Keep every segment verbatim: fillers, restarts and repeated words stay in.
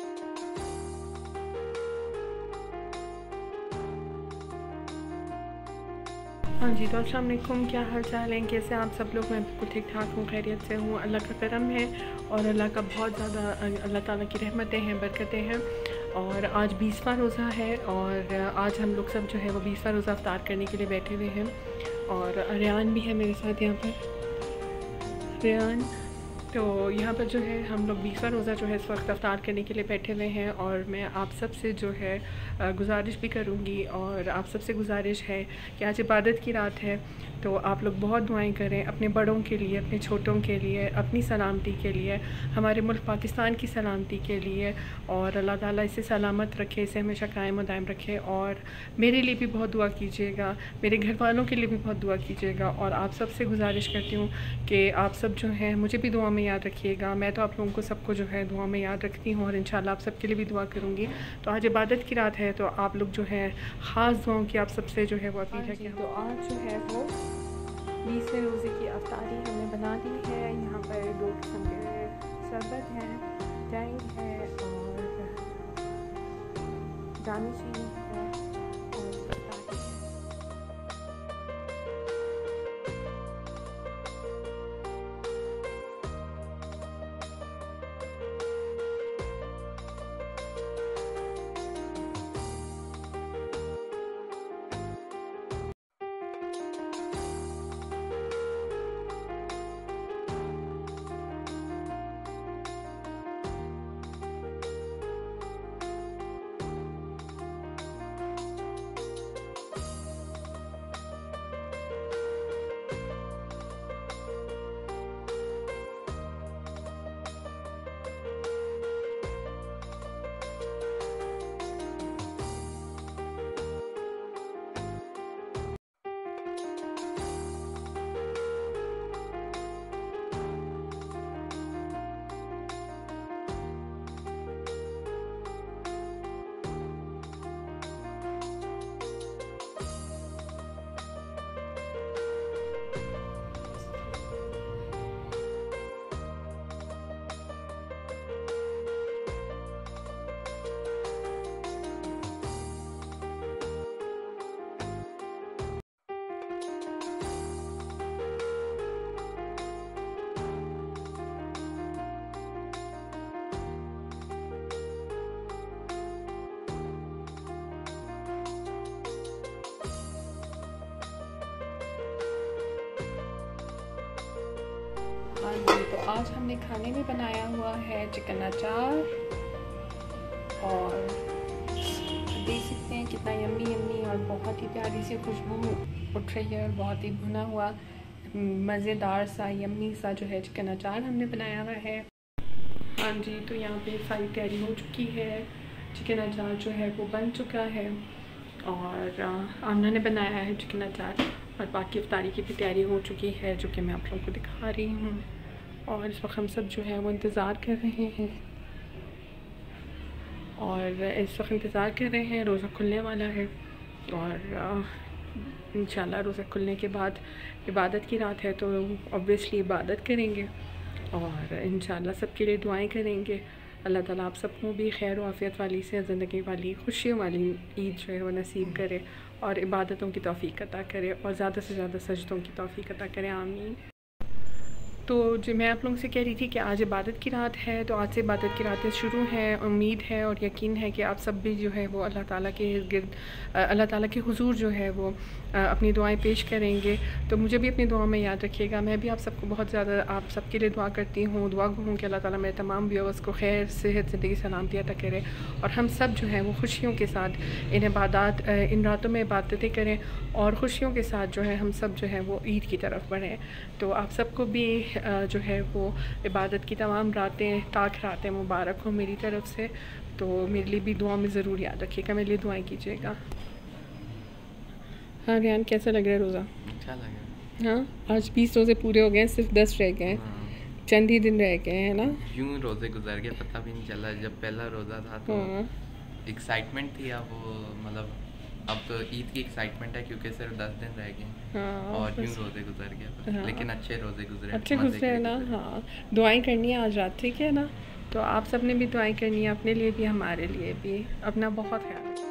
हाँ जी, तो अस्सलाम वालेकुम, क्या हाल चाल है, कैसे आप सब लोग। मैं बिल्कुल ठीक ठाक हूँ, खैरियत से हूँ। अल्लाह का करम है और अल्लाह का बहुत ज़्यादा अल्लाह ताला की रहमतें हैं, बरकतें हैं। और आज बीसवां रोज़ा है और आज हम लोग सब जो है वो बीसवां रोज़ा अफ्तार करने के लिए बैठे हुए हैं। और रेयान भी है मेरे साथ यहाँ पर। रेयान, तो यहाँ पर जो है हम लोग बीसवां रोज़ा जो है इस वक्त अफ्तार करने के लिए बैठे हुए हैं। और मैं आप सब से जो है गुजारिश भी करूँगी और आप सब से गुजारिश है कि आज इबादत की रात है, तो आप लोग बहुत दुआएं करें अपने बड़ों के लिए, अपने छोटों के लिए, अपनी सलामती के लिए, हमारे मुल्क पाकिस्तान की सलामती के लिए। और अल्लाह ताला इसे सलामत रखे, इसे हमेशा कायम और दायम रखे। और मेरे लिए भी बहुत दुआ कीजिएगा, मेरे घर वालों के लिए भी बहुत दुआ कीजिएगा। और आप सब से गुजारिश करती हूँ कि आप सब जो हैं मुझे भी दुआ में याद रखिएगा। मैं तो आप लोगों को सबको जो है दुआ में याद रखती हूँ और इंशाल्लाह आप सबके लिए भी दुआ करूँगी। तो आज इबादत की रात है, तो आप लोग जो है ख़ास दुआओं की आप सबसे जो है वो अपील है कि तो आज जो है वो बीसवें रोज़े की अफ्तारी हमने बना ली है। यहाँ पर दो किस्म के शरबत हैं, टैंग है और दानिशी है और अफ्तारी है। हाँ जी, तो आज हमने खाने में बनाया हुआ है चिकन अचार और देख सकते हैं कितना यम्मी यम्मी और बहुत ही प्यारी सी खुशबू उठ रही है और बहुत ही भुना हुआ मज़ेदार सा यम्मी सा जो है चिकन अचार हमने बनाया हुआ है। हाँ जी, तो यहाँ पे सारी तैयारी हो चुकी है, चिकन अचार जो है वो बन चुका है और आमना ने बनाया है चिकन अचार और बाकी इफ्तारी की भी तैयारी हो चुकी है जो कि मैं आप लोगों को दिखा रही हूँ। और इस वक्त हम सब जो है वो इंतज़ार कर रहे हैं और इस वक्त इंतज़ार कर रहे हैं, रोज़ा खुलने वाला है और इंशाल्लाह रोज़ा खुलने के बाद इबादत की रात है, तो ऑब्वियसली इबादत करेंगे और इंशाल्लाह सबके लिए दुआएं करेंगे। अल्लाह ताला आप सबको भी खैर व आफ़ियत वाली से ज़िंदगी वाली खुशियों वाली ईद जो है वो नसीब करे और इबादतों की तौफ़ीक अता करे और ज़्यादा से ज़्यादा सजदों की तौफ़ीक अता करे, आमीन। तो जो मैं आप लोगों से कह रही थी कि आज इबादत की रात है, तो आज से इबादत की रातें शुरू हैं। उम्मीद है और यकीन है कि आप सब भी जो है वो अल्लाह ताला के गिर्द अल्लाह ताला के हुजूर जो है वो अपनी दुआएं पेश करेंगे। तो मुझे भी अपनी दुआ में याद रखिएगा। मैं भी आप सबको बहुत ज़्यादा आप सबके लिए दुआ करती हूँ, दुआ हूँ कि अल्लाह ताला मेरे तमाम व्यूअर्स को खैर सेहत ज़िंदगी सलामती अता करे और हम सब जो है वो खुशियों के साथ इन इबादत इन रातों में इबादतें करें और ख़ुशियों के साथ जो है हम सब जो है वो ईद की तरफ बढ़ें। तो आप सबको भी जो है वो इबादत की तमाम रातें ताक रातें मुबारक हो मेरी तरफ़ से। तो मेरे लिए भी दुआ में ज़रूर याद रखिएगा, मेरे लिए दुआएं कीजिएगा। हाँ रेयान, कैसा लग रहा है रोज़ा? अच्छा लग रहा है। हाँ, आज बीस रोज़े पूरे हो गए हैं, सिर्फ दस रह गए हैं। हाँ। चंद ही दिन रह गए हैं ना। यूँ रोज़े गुजर गए, पता भी नहीं चला। जब पहला रोज़ा था तो हाँ। एक्साइटमेंट थी, अब वो मतलब अब तो ईद की एक्साइटमेंट है क्योंकि सिर्फ दस दिन रह गए। हाँ, और यूँ रोज़े गुजर गए। हाँ। लेकिन अच्छे रोज़े गुजरे, अच्छे गुजरे है ना। हाँ, दुआएं करनी है आज रात, ठीक है ना। तो आप सब ने भी दुआएं करनी है, अपने लिए भी हमारे लिए भी। अपना बहुत ख्याल रखिए।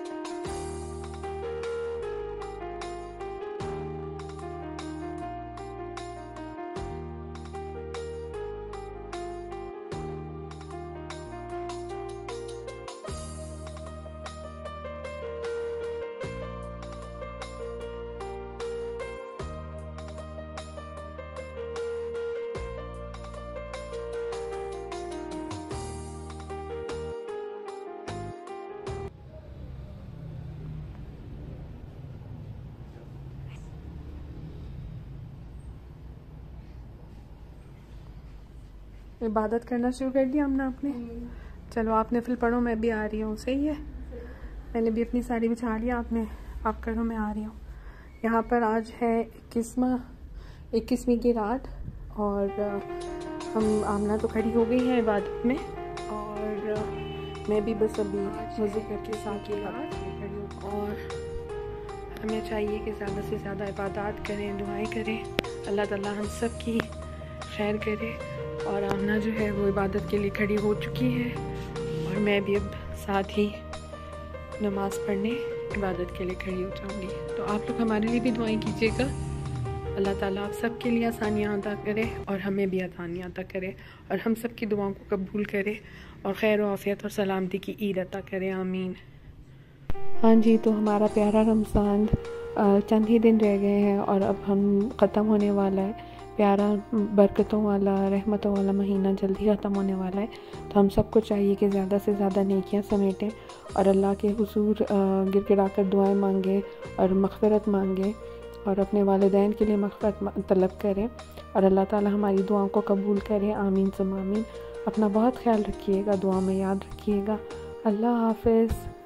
इबादत करना शुरू कर दिया हमने आपने। चलो आपने फिर पढ़ो, मैं भी आ रही हूँ। सही है, मैंने भी अपनी साड़ी बिछा लिया, आपने आप करो, मैं आ रही हूँ। यहाँ पर आज है इक्कीसवा इक्कीसवीं की रात और हम आमना तो खड़ी हो गई है इबादत में और मैं भी बस अभी वज़ू करके साथ ही रात खड़ी हूँ। और हमें चाहिए कि ज़्यादा से ज़्यादा इबादत करें, दुआएं करें, अल्लाह ताला हम सब की खैर करे। और आमना जो है वो इबादत के लिए खड़ी हो चुकी है और मैं भी अब साथ ही नमाज़ पढ़ने इबादत के लिए खड़ी हो जाऊंगी। तो आप लोग हमारे लिए भी दुआएं कीजिएगा, अल्लाह ताला आप सब के लिए आसानियाँ अता करे और हमें भी आसानियाँ अता करे और हम सब की दुआओं को कबूल करे और खैर आफियत और सलामती की ईद अता करे, आमीन। हाँ जी, तो हमारा प्यारा रमज़ान चंद ही दिन रह गए हैं और अब हम ख़त्म होने वाला है। प्यारा बरकतों वाला रहमतों वाला महीना जल्दी ख़त्म होने वाला है। तो हम सबको चाहिए कि ज़्यादा से ज़्यादा नेकियां समेटें और अल्लाह के हुजूर गिड़गिड़ा कर दुआएं मांगे और मग़फ़िरत मांगे और अपने वालिदैन के लिए मग़फ़िरत तलब करें और अल्लाह ताला हमारी दुआओं को कबूल करें, आमीन सुम्मा आमीन। अपना बहुत ख्याल रखिएगा, दुआ में याद रखिएगा। अल्लाह हाफ़िज़।